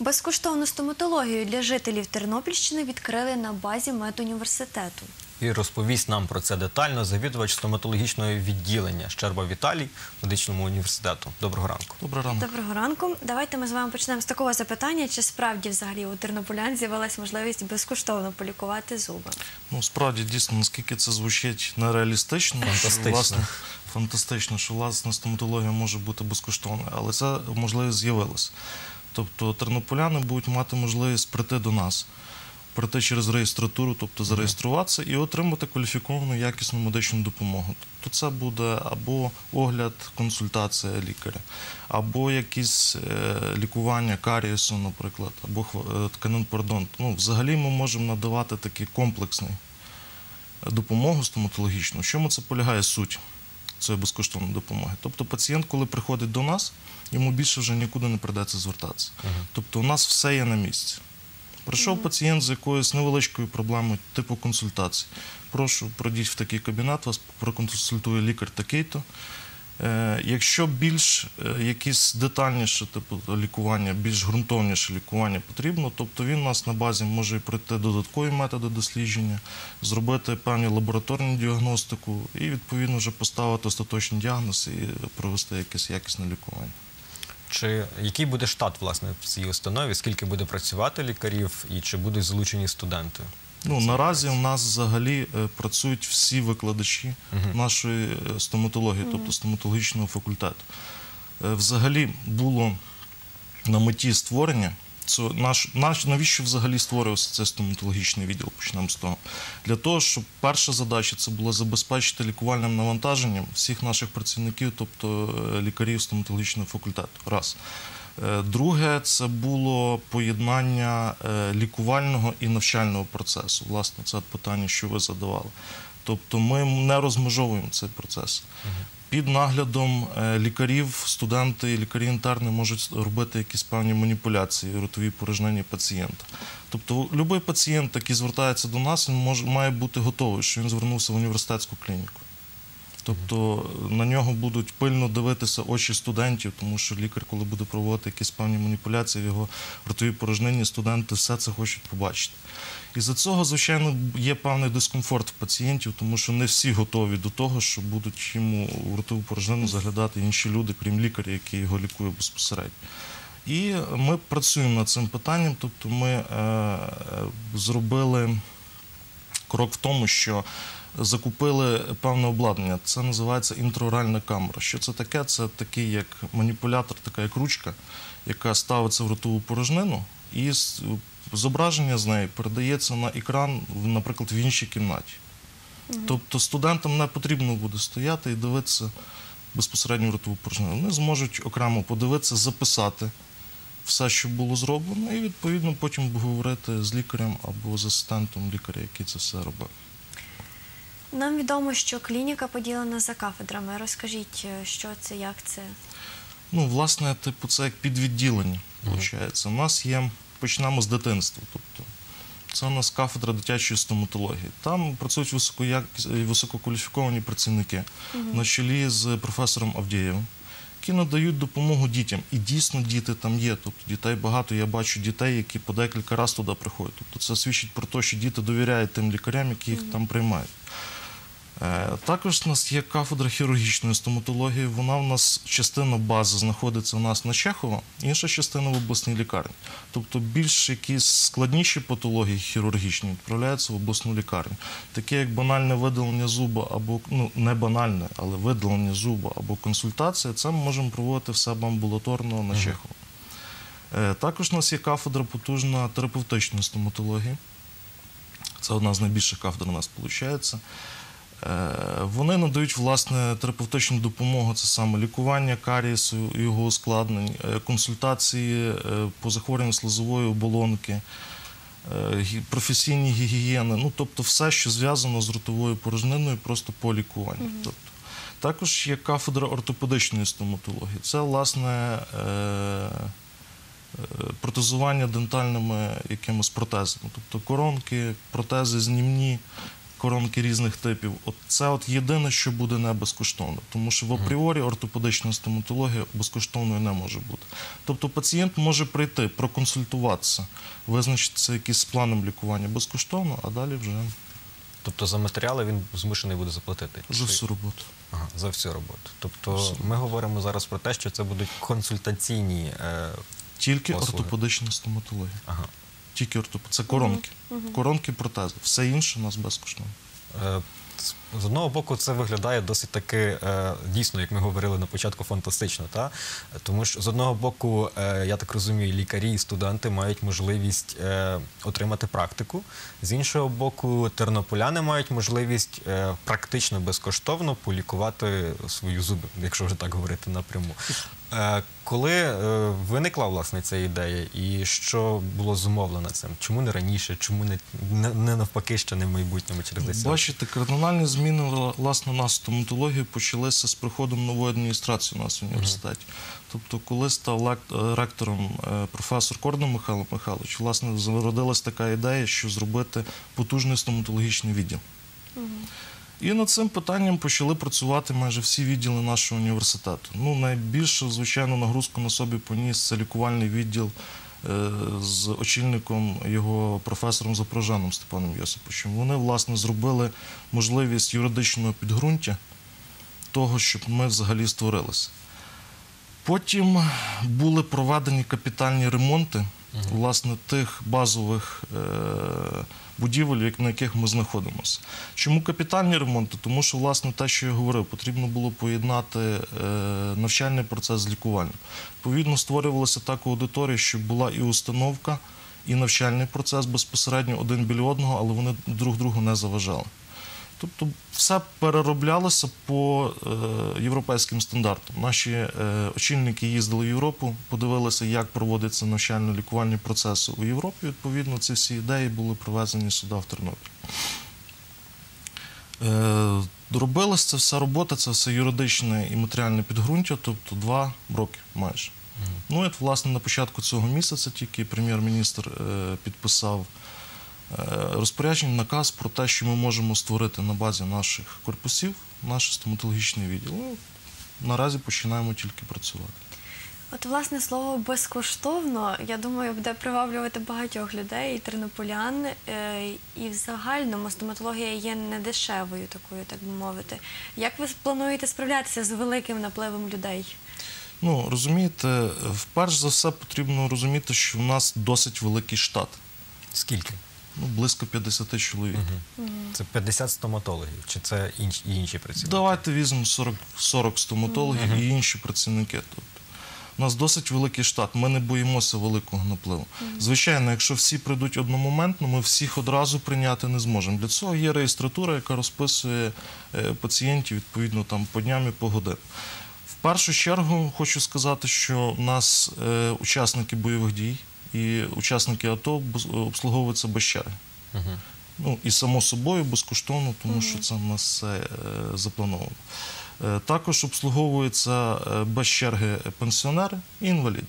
Безкоштовну стоматологію для жителів Тернопільщини відкрили на базі медуніверситету. І розповість нам про це детально завідувач стоматологічного відділення Щерба Віталій медичному університету. Доброго ранку. Доброго ранку. Доброго ранку. Давайте ми з вами почнемо з такого запитання, чи справді взагалі у тернополян з'явилась можливість безкоштовно полікувати зуби? Ну, справді, дійсно, наскільки це звучить нереалістично, фантастично, що, власне, стоматологія може бути безкоштовною, але це можливість з'явилася. Тобто тернополяни будуть мати можливість прийти до нас, прийти через реєстратуру, тобто зареєструватися і отримати кваліфіковану якісну медичну допомогу. Тобто це буде або огляд, консультація лікаря, або якісь лікування карієсу, наприклад, або тканин пародонту. Ну, взагалі ми можемо надавати таку комплексну допомогу стоматологічну. В чому це полягає суть цієї безкоштовної допомоги? Тобто пацієнт, коли приходить до нас, йому більше вже нікуди не прийдеться звертатися. Тобто у нас все є на місці. Прийшов пацієнт з якоюсь невеличкою проблемою, типу консультації. Прошу, пройдіть в такий кабінет, вас проконсультує лікар такий-то. Якщо більш якісь детальніше типу лікування, більш ґрунтовніше лікування потрібно, тобто він у нас на базі може пройти додаткові методи дослідження, зробити певні лабораторну діагностику і, відповідно, вже поставити остаточний діагноз і провести якесь якісне лікування. Який буде штат, власне, в цій установі? Скільки буде працювати лікарів і чи будуть залучені студенти? Ну, наразі у нас взагалі працюють всі викладачі нашої стоматології, тобто стоматологічного факультету. Взагалі було на меті створення, навіщо взагалі створювався цей стоматологічний відділ, почнемо з того. Для того, щоб перша задача це була забезпечити лікувальним навантаженням всіх наших працівників, тобто лікарів стоматологічного факультету. Раз. Друге, це було поєднання лікувального і навчального процесу. Власне, це питання, що ви задавали. Тобто ми не розмежовуємо цей процес. Під наглядом лікарів, студенти і лікарі-інтерни можуть робити якісь певні маніпуляції, ротові порожнені пацієнта. Тобто будь-який пацієнт, який звертається до нас, він має бути готовий, що він звернувся в університетську клініку. Тобто на нього будуть пильно дивитися очі студентів, тому що лікар, коли буде проводити якісь певні маніпуляції в його ротовій порожнині, студенти все це хочуть побачити. І за цього, звичайно, є певний дискомфорт в пацієнтів, тому що не всі готові до того, що будуть йому в ротову порожнину заглядати інші люди, крім лікаря, який його лікує безпосередньо. І ми працюємо над цим питанням, тобто ми зробили крок в тому, що закупили певне обладнання. Це називається інтраоральна камера. Що це таке? Це такий як маніпулятор, така як ручка, яка ставиться в ротову порожнину, і зображення з неї передається на екран, наприклад, в іншій кімнаті. Тобто студентам не потрібно буде стояти і дивитися безпосередньо в ротову порожнину. Вони зможуть окремо подивитися, записати все, що було зроблено, і, відповідно, потім говорити з лікарем або з асистентом лікаря, який це все робив. Нам відомо, що клініка поділена за кафедрами. Розкажіть, що це, як це? Ну, власне, типу, це як підвідділення, виходить. У нас є, почнемо з дитинства, тобто це у нас кафедра дитячої стоматології. Там працюють висококваліфіковані працівники на чолі з професором Авдєєвим, які надають допомогу дітям. І дійсно діти там є, тобто дітей багато. Я бачу дітей, які по декілька разів туди приходять. Тобто це свідчить про те, що діти довіряють тим лікарям, які їх там приймають. Також у нас є кафедра хірургічної стоматології. Вона у нас, частина бази знаходиться у нас на Чехова, інша частина в обласній лікарні. Тобто більш якісь складніші патології хірургічні відправляються в обласну лікарню. Таке як банальне видалення зуба або, ну не банальне, але видалення зуба або консультація, це ми можемо проводити в себе амбулаторно на Чехова. Також у нас є кафедра потужна терапевтичної стоматології. Це одна з найбільших кафедр у нас виходить. Вони надають, власне, терапевтичну допомогу, це саме лікування карієсу, його ускладнень, консультації по захворюванню слизової оболонки, професійні гігієни, ну, тобто все, що зв'язано з ротовою порожниною, просто по лікуванню. Тобто, також є кафедра ортопедичної стоматології. Це, власне, протезування дентальними якимось протезами, тобто коронки, протези знімні, коронки різних типів. Це єдине, що буде не безкоштовно. Тому що в апріорі ортопедична стоматологія безкоштовною не може бути. Тобто пацієнт може прийти, проконсультуватися, визначитися якийсь планом лікування безкоштовно, а далі вже Тобто за матеріали він змушений буде заплатити? за всю роботу. Ага, за всю роботу. Тобто ми говоримо зараз про те, що це будуть консультаційні Тільки послуги. ортопедична стоматологія. Ага. Тільки це коронки. Коронки, протези. Все інше у нас безкоштовно. Е, З одного боку, це виглядає досить таки, дійсно, як ми говорили на початку, фантастично. Та? Тому що, з одного боку, я так розумію, лікарі і студенти мають можливість отримати практику. З іншого боку, тернополяни мають можливість практично безкоштовно полікувати свої зуби, якщо вже так говорити напряму. Коли виникла, власне, ця ідея і що було зумовлено цим? Чому не раніше? Чому не навпаки ще не в майбутньому через 10 років? Бачите, кардинальні зміни, власне, у нас в стоматології почалися з приходом нової адміністрації у нас в університеті. Тобто, коли став ректором професор Кордон Михайло Михайлович, власне, зародилась така ідея, що зробити потужний стоматологічний відділ. І над цим питанням почали працювати майже всі відділи нашого університету. Ну, найбільшу, звичайно, нагрузку на собі поніс це лікувальний відділ з очільником його професором Запорожаном Степаном Йосиповичем. Вони, власне, зробили можливість юридичного підґрунтя того, щоб ми взагалі створилися. Потім були проведені капітальні ремонти, власне, тих базових будівель, на яких ми знаходимося. Чому капітальні ремонти? Тому що, власне, те, що я говорив, потрібно було поєднати навчальний процес з лікувальним. Відповідно, створювалася така аудиторія, щоб була і установка, і навчальний процес безпосередньо один біля одного, але вони друг другу не заважали. Тобто все перероблялося по європейським стандартам. Наші очільники їздили в Європу, подивилися, як проводяться навчально-лікувальні процеси у Європі. Відповідно, ці всі ідеї були привезені сюди, в Тернопіль. Робилася ця вся робота, це все юридичне і матеріальне підґрунтя, тобто 2 роки майже. Ну, і, власне, на початку цього місяця тільки прем'єр-міністр підписав розпорядження, наказ про те, що ми можемо створити на базі наших корпусів наш стоматологічний відділ. Ну, наразі починаємо тільки працювати. От, власне, слово «безкоштовно», я думаю, буде приваблювати багатьох людей, і тернополян, і в загальному стоматологія є недешевою такою, так би мовити. Як ви плануєте справлятися з великим напливом людей? Ну, розумієте, вперше за все потрібно розуміти, що в нас досить великий штат. Скільки? Ну, близько 50 чоловік. Це 50 стоматологів, чи це інші працівники? Давайте візьмемо 40 стоматологів і інші працівники. Тобто, у нас досить великий штат, ми не боїмося великого напливу. Звичайно, якщо всі прийдуть одномоментно, ми всіх одразу прийняти не зможемо. Для цього є реєстратура, яка розписує пацієнтів, відповідно, там, по дням і по годинам. В першу чергу хочу сказати, що у нас учасники бойових дій і учасники АТО обслуговуються без черги. Ну, і само собою безкоштовно, тому що це в нас все заплановано. Також обслуговуються без черги пенсіонери і інваліди.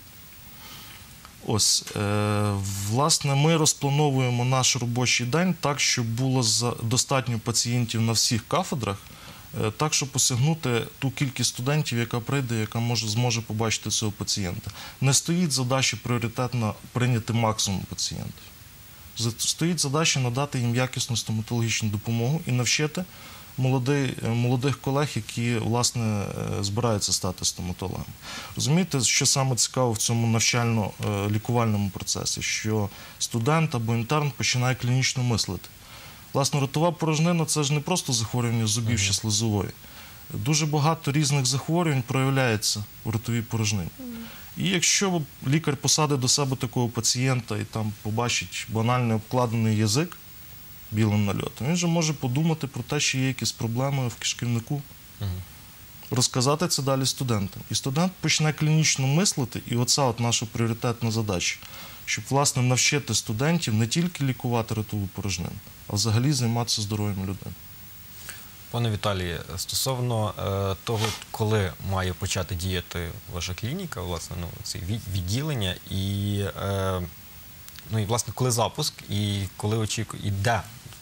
Ось, власне, ми розплановуємо наш робочий день так, щоб було достатньо пацієнтів на всіх кафедрах, так, щоб осягнути ту кількість студентів, яка прийде, яка зможе побачити цього пацієнта. Не стоїть задача пріоритетно прийняти максимум пацієнтів. Стоїть задача надати їм якісну стоматологічну допомогу і навчити молодих колег, які, власне, збираються стати стоматологами. Розумієте, що саме цікаво в цьому навчально-лікувальному процесі? Що студент або інтерн починає клінічно мислити. Власне, ротова порожнина – це ж не просто захворювання зубів чи слизової. Дуже багато різних захворювань проявляється в ротовій порожнині. І якщо лікар посадить до себе такого пацієнта і там побачить банальний обкладений язик білим нальотом, він же може подумати про те, що є якісь проблеми в кишківнику. Розказати це далі студентам. І студент почне клінічно мислити, і оця от наша пріоритетна задача, щоб, власне, навчити студентів не тільки лікувати ротову порожнину, а взагалі займатися здоров'ям людей. Пане Віталію, стосовно того, коли має почати діяти ваша клініка, власне, ці відділення, і, власне, коли запуск, і коли і де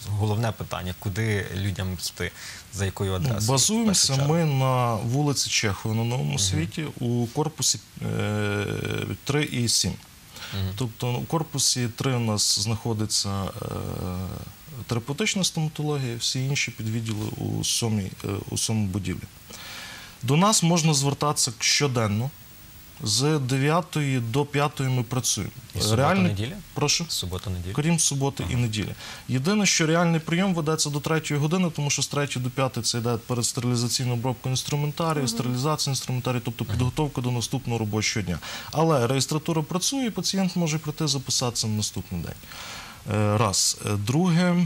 головне питання, куди людям йти, за якою адресою? в Базуємося першу чергу? ми на вулиці Чехова на Новому Світі у корпусі 3 і 7. Тобто у корпусі 3 у нас знаходиться терапевтична стоматологія, всі інші підвідділи у 7 будівлі. До нас можна звертатися щоденно. З 9 до 5 ми працюємо. І субота-неділя? Прошу? Субота-неділя? Крім суботи і неділі. Єдине, що реальний прийом ведеться до 3 години, тому що з 3 до 5 це йде передстерилізаційна обробка інструментарію, стерилізація інструментарію, тобто підготовка до наступного робочого дня. Але реєстратура працює, і пацієнт може прийти записатися на наступний день. Раз. Друге,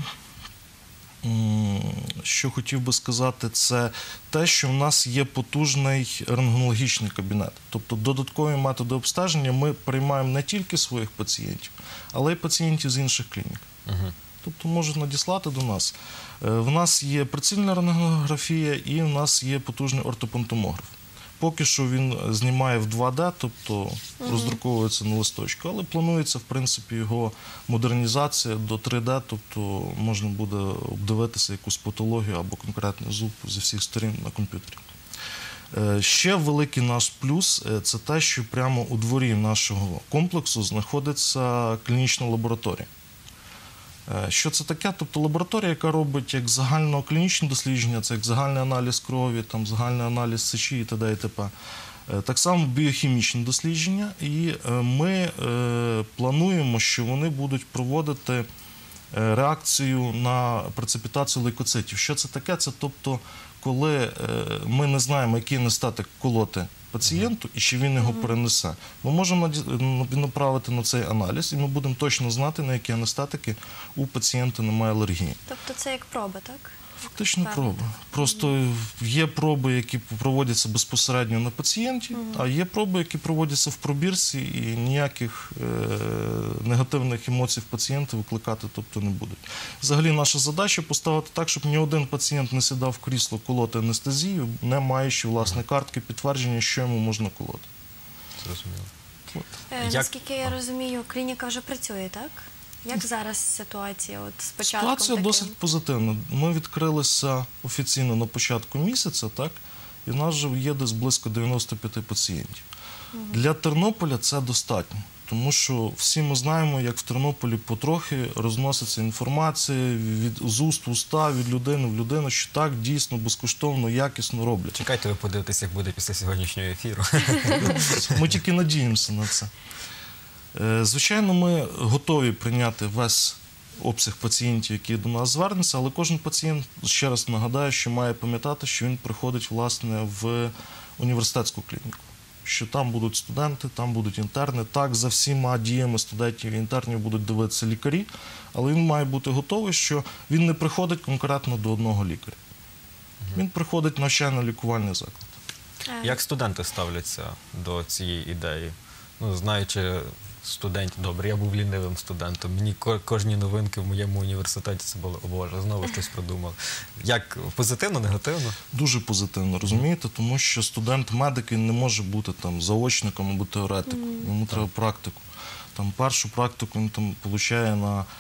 що хотів би сказати, це те, що в нас є потужний рентгенологічний кабінет. Тобто додаткові методи обстеження ми приймаємо не тільки своїх пацієнтів, але й пацієнтів з інших клінік. Тобто можуть надіслати до нас. В нас є прицільна рентгенографія і в нас є потужний ортопонтомограф. Поки що він знімає в 2D, тобто роздруковується на листочку, але планується, в принципі, його модернізація до 3D, тобто можна буде обдивитися якусь патологію або конкретний зуб зі всіх сторін на комп'ютері. Ще великий наш плюс – це те, що прямо у дворі нашого комплексу знаходиться клінічна лабораторія. Що це таке? Тобто лабораторія, яка робить як загальноклінічні дослідження, це як загальний аналіз крові, там, загальний аналіз сечі і т.д. і т.п. Так само біохімічні дослідження, і ми плануємо, що вони будуть проводити реакцію на прецепітацію лейкоцитів. Що це таке? Це тобто, коли ми не знаємо, який анестетик колоти пацієнту і чи він його перенесе, ми можемо направити на цей аналіз, і ми будемо точно знати, на які анестетики у пацієнта немає алергії. Тобто це як проба, так? Фактично проби. Просто є проби, які проводяться безпосередньо на пацієнті, а є проби, які проводяться в пробірці і ніяких негативних емоцій в пацієнта викликати тобто, не будуть. Взагалі наша задача поставити так, щоб ні один пацієнт не сідав в крісло колоти анестезію, не маючи власне картки підтвердження, що йому можна колоти. Зрозуміло. Наскільки я розумію, клініка вже працює, так? Як зараз ситуація от з початком? Ситуація досить позитивна. Ми відкрилися офіційно на початку місяця, так? І в нас вже є десь близько 95 пацієнтів. Для Тернополя це достатньо, тому що всі ми знаємо, як в Тернополі потрохи розноситься інформація з уст в уста, від людини в людину, що так дійсно безкоштовно, якісно роблять. Чекайте, ви подивитесь, як буде після сьогоднішнього ефіру. Ми тільки надіємося на це. Звичайно, ми готові прийняти весь обсяг пацієнтів, які до нас звернуться, але кожен пацієнт, ще раз нагадаю, що має пам'ятати, що він приходить, власне, в університетську клініку. Що там будуть студенти, там будуть інтерни. Так, за всіма діями студентів і інтернів будуть дивитися лікарі, але він має бути готовий, що він не приходить конкретно до одного лікаря. Він приходить в навчально-лікувальний заклад. Як студенти ставляться до цієї ідеї? Ну, знаючи студентів, добре, я був лінивим студентом, мені кожні новинки в моєму університеті це було, о Боже, знову щось придумав. Як, позитивно, негативно? Дуже позитивно, розумієте, тому що студент-медик не може бути там заочником або теоретиком, йому треба практику. Там першу практику він там получає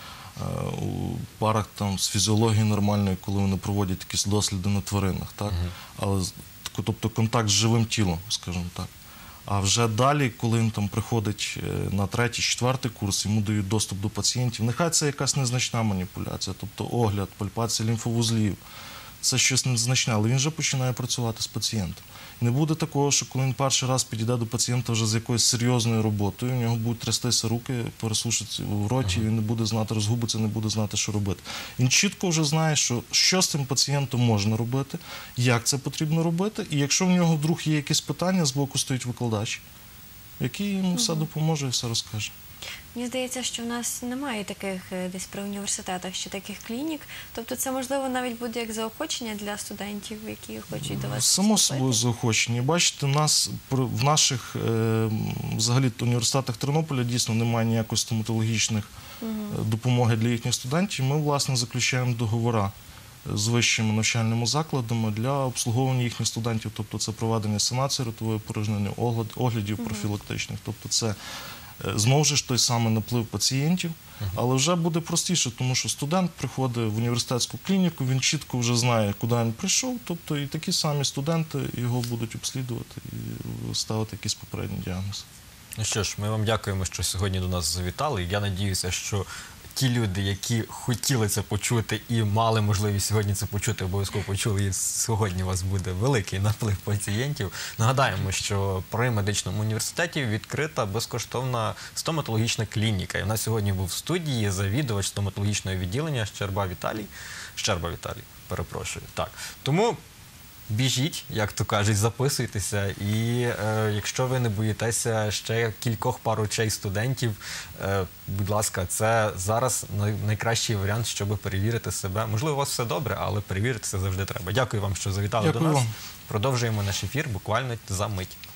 у парах там, з фізіології нормальної, коли вони проводять якісь досліди на тваринах, так? Але, тобто контакт з живим тілом, скажімо так. А вже далі, коли він там приходить на 3-4 курс, йому дають доступ до пацієнтів, нехай це якась незначна маніпуляція, тобто огляд, пальпація лімфовузлів, це щось незначне, але він вже починає працювати з пацієнтом. Не буде такого, що коли він перший раз підійде до пацієнта вже з якоюсь серйозною роботою, у нього будуть трястися руки, пересушиться в роті, він не буде знати, розгубиться, не буде знати, що робити. Він чітко вже знає, що з цим пацієнтом можна робити, як це потрібно робити, і якщо в нього вдруг є якісь питання, збоку стоїть викладач, який йому все допоможе і все розкаже. Мені здається, що в нас немає таких десь при університетах ще таких клінік. Тобто це, можливо, навіть буде як заохочення для студентів, які хочуть до вас Само вступити? собою заохочення. Бачите, в наших взагалі університетах Тернополя дійсно немає ніякої стоматологічної допомоги для їхніх студентів. Ми, власне, заключаємо договори з вищими навчальними закладами для обслуговування їхніх студентів. Тобто це проведення санації ротової порожнини, оглядів профілактичних. Тобто це Знову ж той самий наплив пацієнтів, але вже буде простіше, тому що студент приходить в університетську клініку, він чітко вже знає, куди він прийшов, тобто і такі самі студенти його будуть обслідувати і ставити якісь попередні діагнози. Ну що ж, ми вам дякуємо, що сьогодні до нас завітали. Я надіюся, що ті люди, які хотіли це почути і мали можливість сьогодні це почути, обов'язково почули, і сьогодні у вас буде великий наплив пацієнтів. Нагадаємо, що при медичному університеті відкрита безкоштовна стоматологічна клініка. І в нас сьогодні був в студії завідувач стоматологічного відділення Щерба Віталій, перепрошую. Так. Тому біжіть, як то кажуть, записуйтеся, і якщо ви не боїтеся ще кількох пар очей студентів, будь ласка, це зараз найкращий варіант, щоб перевірити себе. Можливо, у вас все добре, але перевіритися завжди треба. Дякую вам, що завітали до нас. Дякую вам. Продовжуємо наш ефір буквально за мить.